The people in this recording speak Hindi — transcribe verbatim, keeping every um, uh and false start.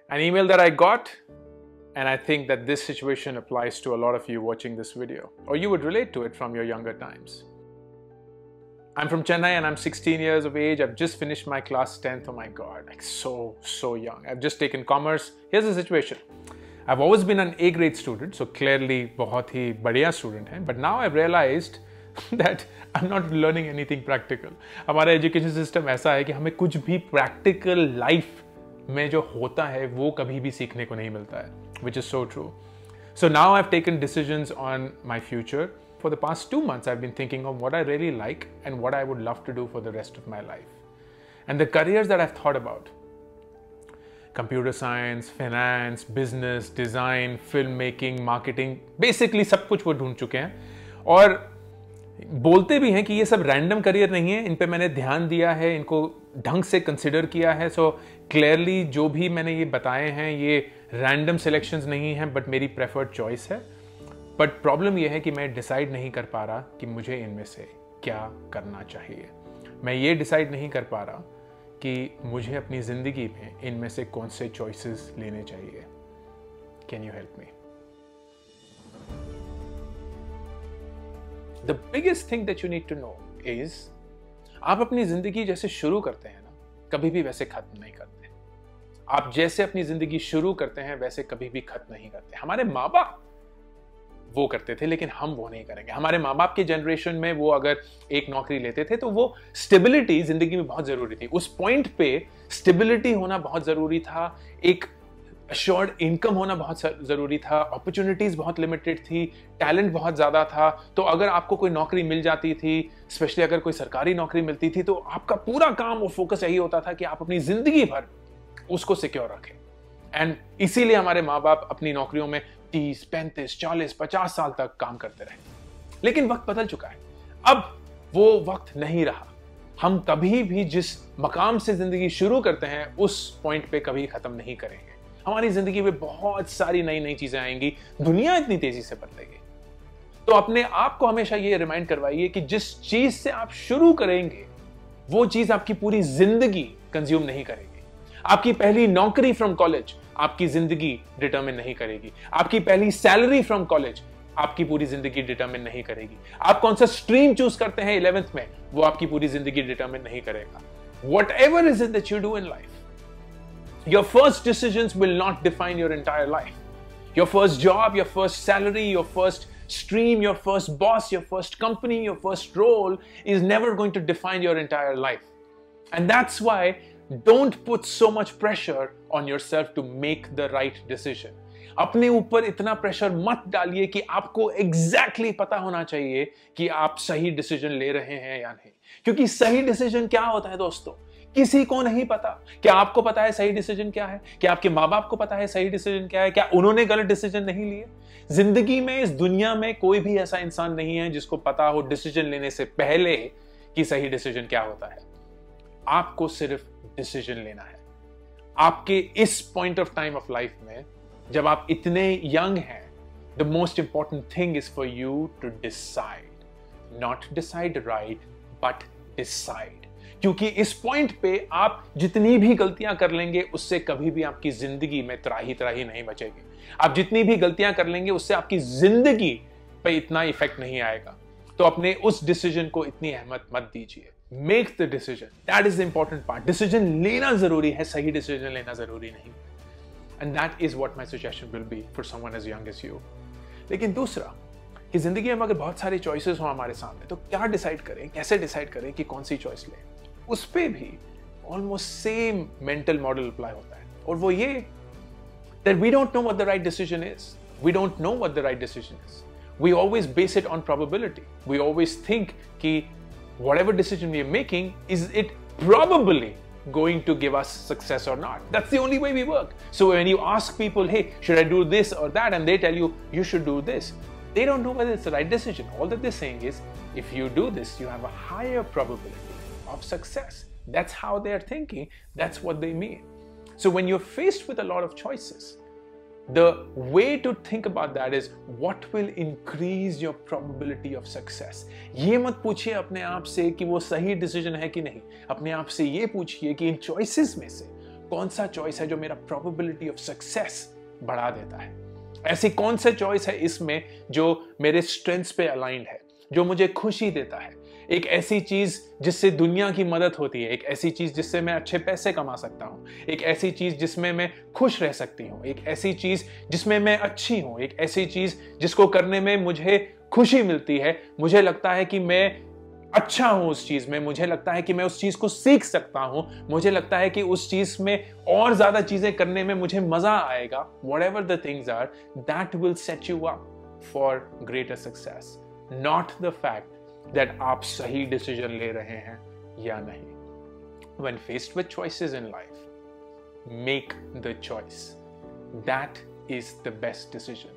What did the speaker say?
An email that I got, and I think that this situation applies to a lot of you watching this video, or you would relate to it from your younger times. I'm from Chennai and I'm sixteen years of age. I've just finished my class tenth. Oh my God, like so, so young. I've just taken commerce. Here's the situation. I've always been an A grade student, so clearly बहुत ही बढ़िया student है. But now I've realized that I'm not learning anything practical. हमारा education system ऐसा है कि हमें कुछ भी practical life में जो होता है वो कभी भी सीखने को नहीं मिलता है, which is so true. So now I've taken decisions on my future. For the past two months, I've been thinking of what I really like and what I would love to do for the rest of my life. And the careers that I've thought about, computer science, finance, business, design, filmmaking, marketing, basically सब कुछ वो ढूंढ चुके हैं और बोलते भी हैं कि ये सब रैंडम करियर नहीं है, इन पे मैंने ध्यान दिया है, इनको ढंग से कंसिडर किया है. सो क्लियरली जो भी मैंने ये बताए हैं ये रैंडम सिलेक्शंस नहीं हैं, बट मेरी प्रेफर्ड चॉइस है. बट प्रॉब्लम यह है कि मैं डिसाइड नहीं कर पा रहा कि मुझे इनमें से क्या करना चाहिए. मैं ये डिसाइड नहीं कर पा रहा कि मुझे अपनी ज़िंदगी में इनमें से कौन से चॉइसेस लेने चाहिए. Can you help me? The biggest thing that you need to know is, आप अपनी ज़िंदगी जैसे शुरू करते हैं ना, कभी भी वैसे ख़त्म नहीं करते. आप जैसे अपनी ज़िंदगी शुरू करते हैं वैसे कभी भी ख़त्म नहीं करते. हमारे माँ बाप वो करते थे, लेकिन हम वो नहीं करेंगे. हमारे माँ बाप के जनरेशन में वो अगर एक नौकरी लेते थे तो वो स्टेबिलिटी जिंदगी में बहुत जरूरी थी. उस पॉइंट पे स्टेबिलिटी होना बहुत जरूरी था, एक अश्योर्ड इनकम होना बहुत जरूरी था, अपॉर्चुनिटीज बहुत लिमिटेड थी, टैलेंट बहुत ज्यादा था. तो अगर आपको कोई नौकरी मिल जाती थी, स्पेशली अगर कोई सरकारी नौकरी मिलती थी, तो आपका पूरा काम और फोकस यही होता था कि आप अपनी जिंदगी भर उसको सिक्योर रखें. एंड इसीलिए हमारे माँ बाप अपनी नौकरियों में तीस, पैंतीस, चालीस, पचास साल तक काम करते रहे. लेकिन वक्त बदल चुका है. अब वो वक्त नहीं रहा. हम कभी भी जिस मकाम से जिंदगी शुरू करते हैं उस पॉइंट पे कभी खत्म नहीं करेंगे. हमारी जिंदगी में बहुत सारी नई नई चीजें आएंगी, दुनिया इतनी तेजी से बदलेगी. तो अपने आप को हमेशा ये रिमाइंड करवाइए कि जिस चीज से आप शुरू करेंगे वो चीज आपकी पूरी जिंदगी कंज्यूम नहीं करेगी. आपकी पहली नौकरी फ्रॉम कॉलेज आपकी जिंदगी डिटरमिन नहीं करेगी. आपकी पहली सैलरी फ्रॉम कॉलेज आपकी पूरी जिंदगी डिटरमिन नहीं करेगी. आप कौन सा स्ट्रीम चूज करते हैं इलेवेंथ में वो आपकी पूरी जिंदगी डिटरमिन नहीं करेगा. Whatever is it that you do in life, your first decisions will not define your entire life. Your first job, your first salary, your first stream, your first boss, your first company, your first role is never going to define your entire life. And that's why don't put so much pressure on yourself to make the right decision. अपने ऊपर इतना प्रेशर मत डालिए कि आपको एग्जैक्टली exactly पता होना चाहिए कि आप सही डिसीजन ले रहे हैं या नहीं. क्योंकि सही डिसीजन क्या होता है दोस्तों, किसी को नहीं पता. क्या आपको पता है सही डिसीजन क्या है? क्या आपके माँ बाप को पता है सही डिसीजन क्या है? क्या उन्होंने गलत डिसीजन नहीं लिए? जिंदगी में, इस दुनिया में कोई भी ऐसा इंसान नहीं है जिसको पता हो डिसीजन लेने से पहले कि सही डिसीजन क्या होता है. आपको सिर्फ डिसीजन लेना है. आपके इस point of time of life में जब आप इतने यंग हैं, the most important thing is for you to decide. Not decide right, but decide. क्योंकि इस पॉइंट पे आप जितनी भी गलतियां कर लेंगे उससे कभी भी आपकी जिंदगी में त्राही त्राही नहीं बचेगी. आप जितनी भी गलतियां कर लेंगे उससे आपकी जिंदगी पे इतना इफेक्ट नहीं आएगा. तो अपने उस डिसीजन को इतनी अहमियत मत दीजिए. Make the decision, that is the important part. Decision लेना जरूरी है, सही डिसीजन लेना जरूरी नहीं. And that is what my suggestion will be for someone as young as you. लेकिन दूसरा कि जिंदगी में अगर बहुत सारी चॉइसेस हो हमारे सामने, तो क्या डिसाइड करें, कैसे डिसाइड करें कि कौन सी चॉइस लें. उस पे भी almost same mental model apply होता है, और वो ये that we don't know what the right decision is. We don't know what the right decision is. We always base it on probability. We always think कि whatever decision we are making, is it probably going to give us success or not? That's the only way we work. So when you ask people, hey, should I do this or that? And they tell you, you should do this. They don't know whether it's the right decision. All that they're saying is, if you do this, you have a higher probability of success. That's how they are thinking. That's what they mean. So when you're faced with a lot of choices, the way to think about that is what will increase your probability of success. ये मत पूछिए अपने आप से कि वो सही डिसीजन है कि नहीं. अपने आप से ये पूछिए कि इन चॉइसेस में से कौन सा चॉइस है जो मेरा प्रोबेबिलिटी ऑफ सक्सेस बढ़ा देता है, ऐसी कौन सा चॉइस है इसमें जो मेरे स्ट्रेंथ्स पे अलाइंड है, जो मुझे खुशी देता है, एक ऐसी चीज जिससे दुनिया की मदद होती है, एक ऐसी चीज जिससे मैं अच्छे पैसे कमा सकता हूं, एक ऐसी चीज जिसमें मैं खुश रह सकती हूं, एक ऐसी चीज जिसमें मैं अच्छी हूं, एक ऐसी चीज जिसको करने में मुझे खुशी मिलती है, मुझे लगता है कि मैं अच्छा हूं उस चीज में, मुझे लगता है कि मैं उस चीज को सीख सकता हूं, मुझे लगता है कि उस चीज में और ज्यादा चीजें करने में मुझे मजा आएगा। Whatever the things are, that will set you up for greater success, not the fact that आप सही डिसीजन ले रहे हैं या नहीं। When faced with choices in life, make the choice, that is the best decision